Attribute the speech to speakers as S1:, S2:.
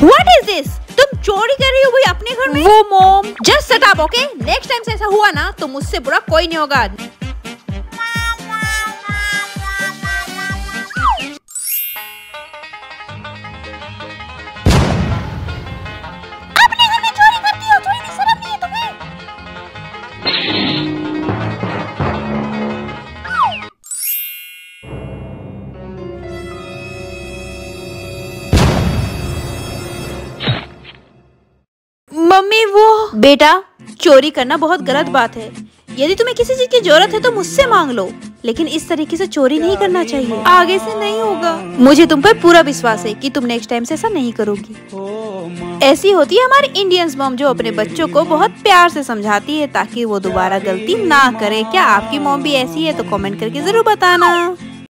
S1: What is this? तुम चोरी कर रही हो भाई अपने घर में? वो mom, just shut up, okay? Next time से ऐसा हुआ ना तो मुझसे बुरा कोई नहीं होगा। अपने घर में चोरी करती हो, थोड़ी भी शर्म नहीं है तुम्हें? मम्मी वो बेटा, चोरी करना बहुत गलत बात है। यदि तुम्हें किसी चीज की जरूरत है तो मुझसे मांग लो, लेकिन इस तरीके से चोरी नहीं करना चाहिए। आगे से नहीं होगा। मुझे तुम पर पूरा विश्वास है कि तुम नेक्स्ट टाइम से ऐसा नहीं करोगी। ऐसी होती है हमारी इंडियंस मॉम, जो अपने बच्चों को बहुत प्यार से समझाती है ताकि वो दोबारा गलती ना करे। क्या आपकी मॉम भी ऐसी है? तो कमेंट करके जरूर बताना।